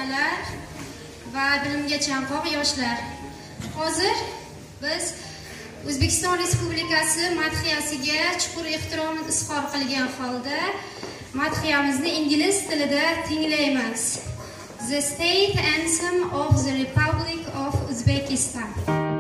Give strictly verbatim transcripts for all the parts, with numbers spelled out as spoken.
talabalar va bilimga chanqoq yoshlar. Hozir biz O'zbekiston Respublikasi madhiyasiga chuqur ehtirom izhor qilgan holda madhiyamizni ingliz tilida tinglaymiz. The State Anthem of the Republic of Uzbekistan.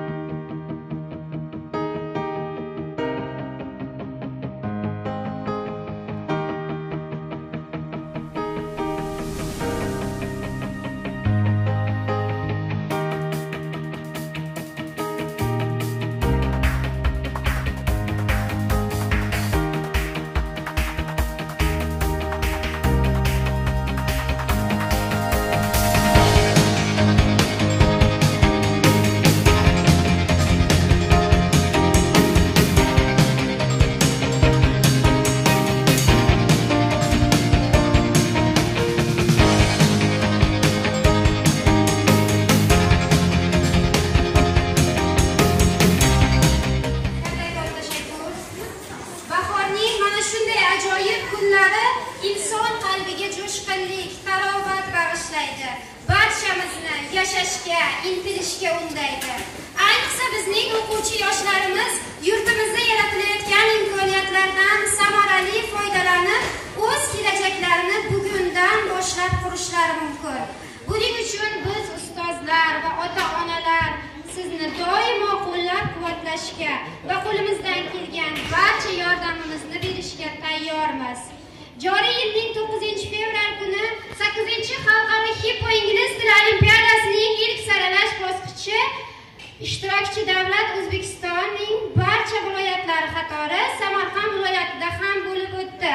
İnson qalbiga jo'shqinlik, tarovat bag'ishlaydi. Barchamizni yashashga, intilishga undaydi. Ayniqsa bizning o'quvchi yoshlarimiz yurtimizda yaratilayotgan imkoniyatlardan samarali foydalanib, o'z kelajaklarini bugundan boshlab qurishlari mumkin. Buning uchun biz ustozlar va ota-onalar sizni doimo qo'llab-quvvatlashga va qo'limizdan kelgan barcha yordamimizni berishga tayyormiz. Joriy yilning to'qqizinchi fevral kuni sakkizinchi Xalqaro Hippo ingliz tili olimpiadasining ilk saralash bosqichi ishtirokchi davlat O'zbekistonning barcha viloyatlari qatori Samarqand viloyatida ham bo'lib o'tdi.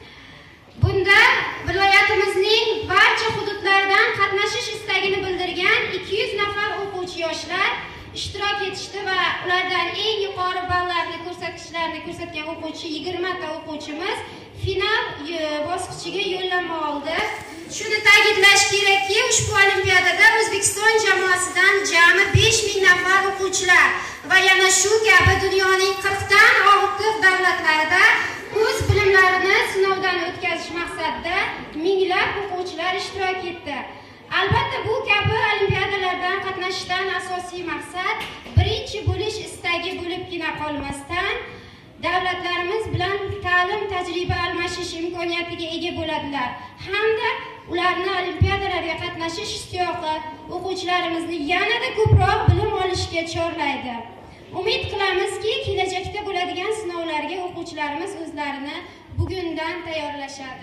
Bunda viloyatimizning barcha hududlaridan qatnashish istagini bildirgan ikki yuz nafar o'quvchi yoshlar ishtirok etishdi va ulardan eng yuqori ballarni ko'rsatkichlarni ko'rsatgan o'quvchi yigirma ta o'quvchimiz final bosqichiga yo'llanma oldi. Shuni ta'kidlash kerakki, ushbu olimpiadada O'zbekiston jamoasidan jami besh ming nafar o'quvchilar va yana shu kabi dunyoning qirq dan ortiq davlatlarida o'z bilimlarini sinovdan o'tkazish maqsadida minglab o'quvchilar ishtirok etdi. Albatta, bu kabi olimpiadalardan qatnashishdan asosiy maqsad birinchi bo'lish istagi bo'libgina qolmasdan davlatlarimiz bilan ta'lim tajriba almashish imkoniyatiga ega bo'ladilar hamda ularni olimpiadalarga qatnashish ishtiyoqi o'quvchilarimizni yanada ko'proq bilim olishga chorlaydi. Umid qilamizki, kelajakda bo'ladigan sinovlarga o'quvchilarimiz o'zlarini bugundan tayyorlashadi.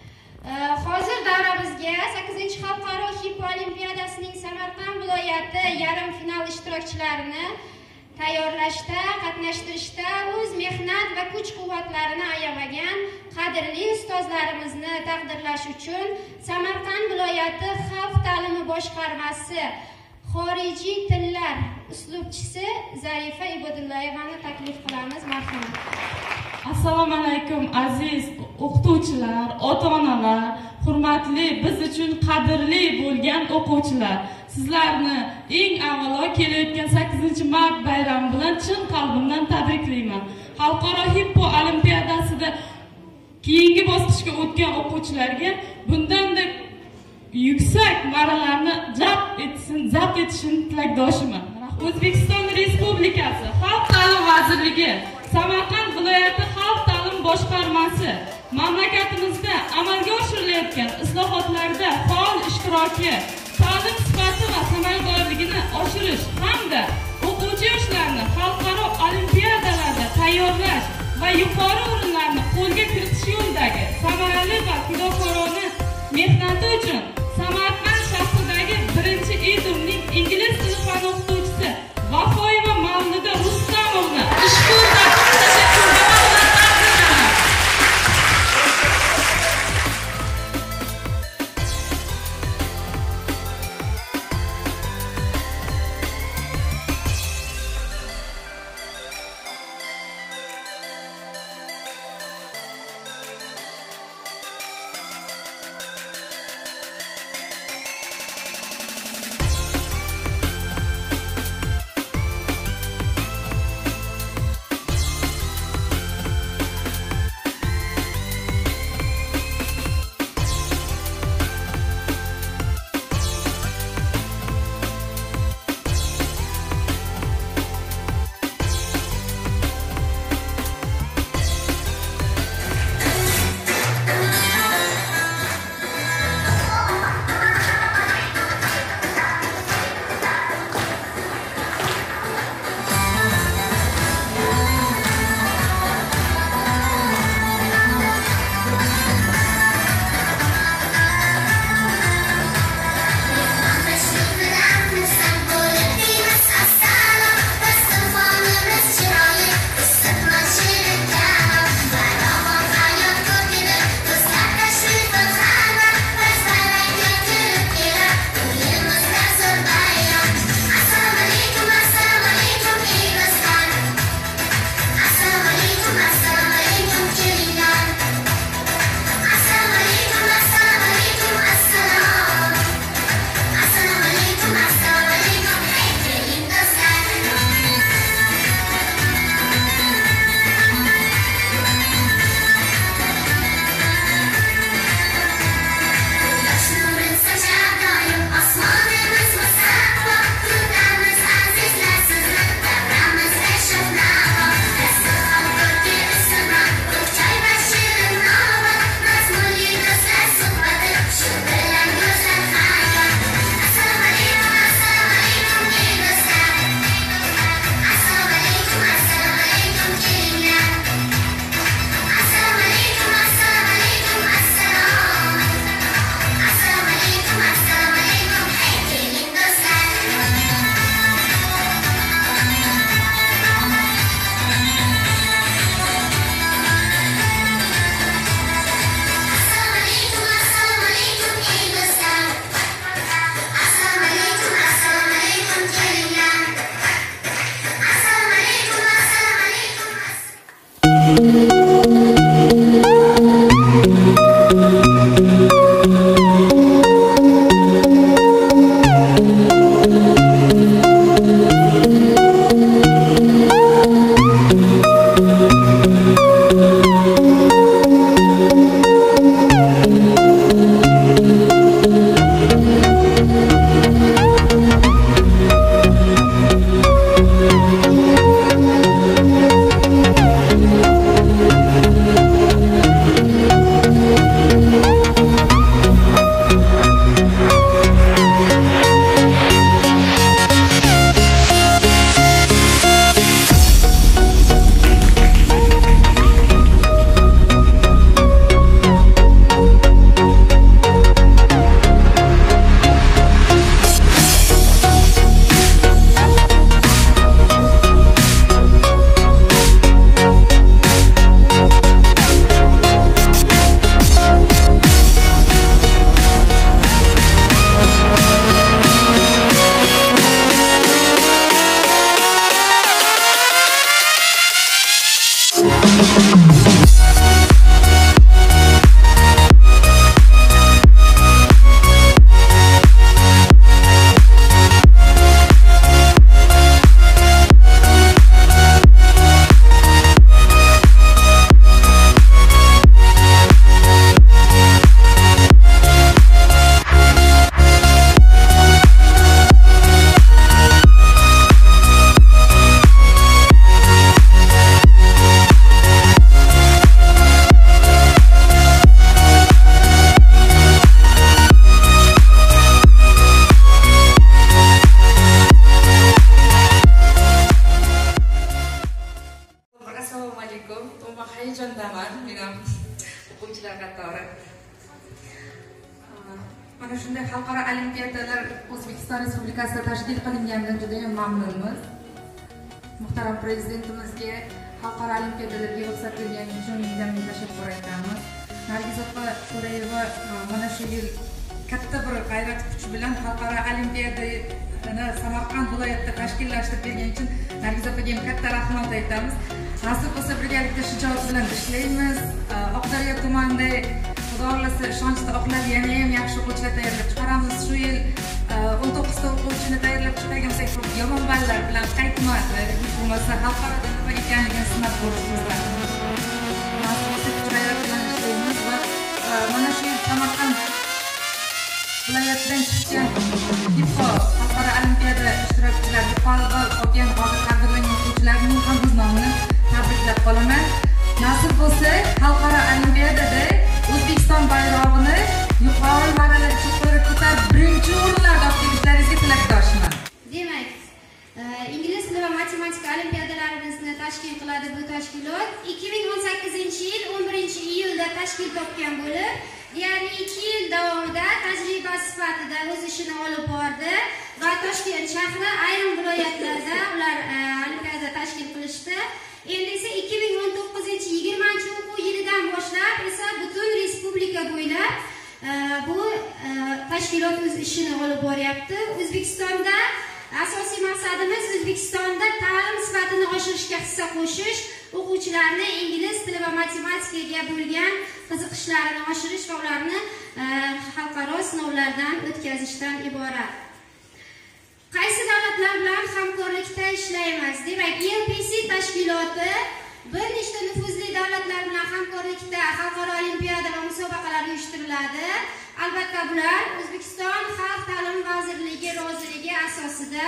Hozir davramizga sakkizinchi Xalqaro Hippo olimpiadasining Samarqand viloyati yarim final ishtirokchilarini tayyorlashda, qatnashtirishda o'z mehnat va kuch-quvvatlarini ayamagan qadrli ustozlarimizni taqdirlash uchun Samarqand viloyati Xalq ta'limi boshqarmasi xorijiy tillar uslubchisi Zarifa Ibodullayevani taklif qilamiz. Marhamat. Assalomu alaykum aziz o'qituvchilar, ota-onalar, hurmatli biz uchun qadrli bo'lgan o'quvchilar. Sizlarni eng avvalo kelayotgan sakkizinchi mart bayrami bilan chin qalbimdan tabriklayman. Xalqaro Hippo olimpiadasida keyingi bosqichga o'tgan o'quvchilarga bundanda yuksak marralarni zabt etsin, zabt etishini tilakdoshiman. O'zbekiston Respublikasi Xalq ta'limi vazirligi, Samarqand viloyati Xalq ta'limi boshqarmasi mamlakatimizda amalga oshirilayotgan islohotlarda faol ishtiroki, ta'lim sifati va samaradorligini oshirish hamda o'quvchi yoshlarni xalqaro olimpiadalarda tayyorlash va yuqori o'rinlarni qo'lga kiritish yo'lidagi samarali va fidokorona mehnati uchun Samarqand shahridagi birinchi Edumning ingliz tili fani o'qituvchisi Vafoyeva Mavluda Rustamovna ushbu bunday xalqaro olimpiadalar O'zbekiston Respublikasida tashkil qilinganidan juda ham mamnunmiz. Muhtaram prezidentimizga xalqaro olimpiadalarga ruxsat bergani uchun mingdan ming tashakkur aytamiz. Nargiz opa To'rayeva mana shu yil katta bir g'ayrat kuch bilan xalqaro olimpiadani Samarqand viloyatida tashkillashtirib bergani uchun Nargiz opaga ham katta rahmat aytamiz. Nasib bo'lsa birgalikda shijoat bilan ishlaymiz. Oqdaryo tumanida Xudo xohlasa ishonchda oqlab yana ham yaxshi o'quvchilar tayyorlab chiqaramiz. Shu yil o'n to'qqizta o'quvchini tayyorlab chiqargan bo'lsak, yomon ballar bilan qaytmadi. Bo'lmasa xalqaro nima ekanligini sinab ko'rishimiz lozim. Nasib bo'lsa g'ayrat bilan ishlaymiz va mana shu yil Samarqand viloyatidan chiqqan Hippo xalqaro olimpiada ishtirokchilari g'olib bo'lgan hozir taqdirlangan o'quvchilarning ham o'z nomini tabriklab qolaman. Nasib bo'lsa xalqaro olimpiadada O'zbekiston bayrog'ini yuqori marralarga chiqarib ko'tarib birinchi o'rinlarda olib kelishlaringizga tilakdoshman. Demak, ingliz tili va matematika olimpiadalarimizni tashkil qiladi bu tashkilot. ikki ming o'n sakkizinchi yil o'n birinchi iyulda tashkil topgan bo'lib, deyarli ikki yil davomida tajriba sifatida o'z ishini olib bordi va Toshkent shahri ayrim viloyatlarda ular olimpiada tashkil qilishdi. Endi esa ikki ming o'n to'qqizinchi yigirmanchi o'quv yilidan boshlab esa butun respublika bo'ylab bu tashkilot o'z ishini olib boryapti. O'zbekistonda asosiy maqsadimiz O'zbekistonda ta'lim sifatini oshirishga hissa qo'shish, o'quvchilarni ingliz tili va matematikaga bo'lgan qiziqishlarini oshirish va ularni xalqaro sinovlardan o'tkazishdan iborat. Qaysi davlatlar bilan hamkorlikda ishlaymiz? Demak, E L P C tashkiloti bir nechta nufuzli davlatlar bilan hamkorlikda xalqaro olimpiada va musobaqalar uyushtiriladi. Albatta bular O'zbekiston Xalq ta'limi vazirligi roziligi asosida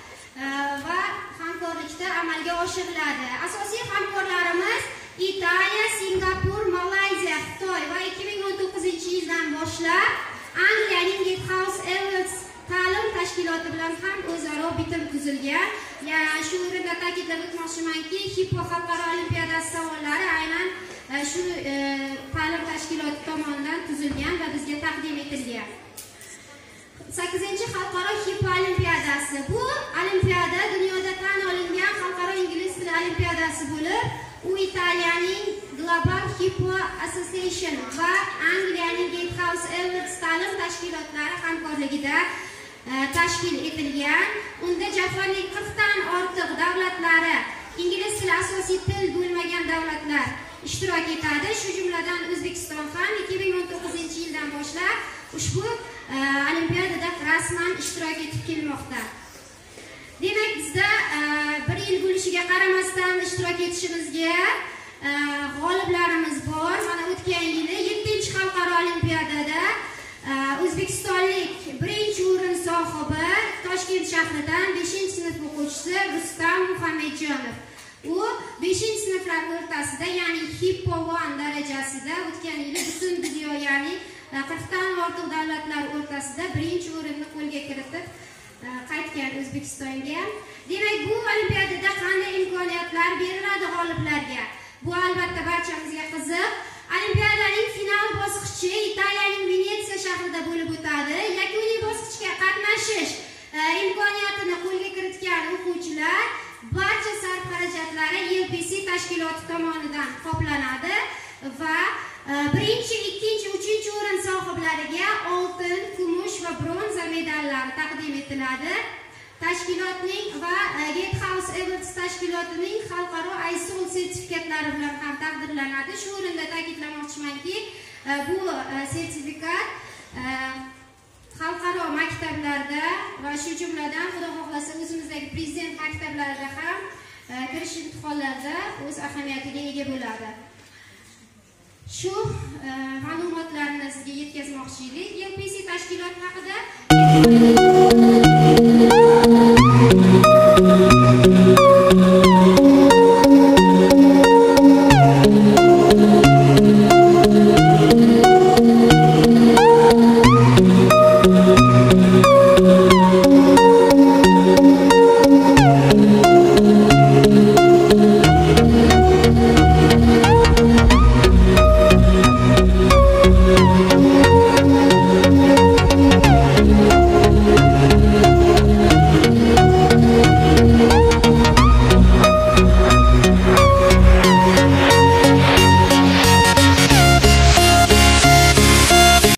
va hamkorlikda amalga oshiriladi. Asosiy hamkorlarimiz Italiya, Singapur, Malayziya, Xitoy va ikki ming o'n to'qqizinchi yildan boshlab Angliyaning Gatehouse Awards ta'lim tashkiloti bilan ham o'zaro bitim tuzilgan. Ya'ni shu o'rinda ta'kidlab o'tmoqchimanki, Hippo xalqaro olimpiadasi savollari aynan shu ta'lim tashkiloti tomonidan tuzilgan va bizga taqdim etilgan. sakkizinchi xalqaro Hippo olimpiadasi. Bu olimpiada dunyoda tan olingan xalqaro ingliz tili olimpiadasi bo'lib, u Italiyaning Global Hippo Association va Angliyaning Gatehouse Awards ta'lim tashkilotlari hamkorligida tashkil etilgan. Unda jahonning qirqdan ortiq davlatlari, ingliz tili asosiy til bo'lmagan davlatlar ishtirok etadi. Shu jumladan O'zbekiston ham ikki ming o'n to'qqizinchi yildan boshlab ushbu olimpiadada rasman ishtirok etib kelmoqda. Demak, bizda bir yil bo'lishiga qaramasdan ishtirok etishimizga g'oliblarimiz bor. Mana o'tgan yili yettinchi xalqaro olimpiadada o'zbekistonlik birinchi o'rin sohibi Toshkent shahridan beshinchi sinf o'quvchisi Rustam Muhammadjonov. U beshinchi sinflar o'rtasida, ya'ni Hippo bir darajasida o'tgan yili butun dunyo, ya'ni qirqdan ortiq davlatlar o'rtasida birinchi o'rinni qo'lga kiritib qaytgan O'zbekistonga. Demak, bu olimpiadada qanday imkoniyatlar beriladi g'oliblarga? Bu albatta barchamizga qiziq. Olimpiadaning final bosqichi Italiyaning Venetsiya shahrida bo'lib o'tadi. Yakuniy bosqichga qatnashish imkoniyatini qo'lga kiritgan o'quvchilar barcha sarf xarajatlari E L P C tashkiloti tomonidan qoplanadi va birinchi, ikkinchi, uchinchi o'rin sohiblariga oltin, kumush va bronza medallar taqdim etiladi. Tashkilotning va Gatehouse Awards tashkilotining xalqaro I S O L sertifikatlari bilan ham taqdirlanadi. Shu o'rinda ta'kidlamoqchimanki, bu sertifikat xalqaro maktablarda va shu jumladan xudo xohlasa o'zimizdagi prezident maktablarida ham kirish imtihonlarida o'z ahamiyatiga ega bo'ladi. Shu ma'lumotlarni sizga yetkazmoqchi edik. E L P C tashkiloti haqida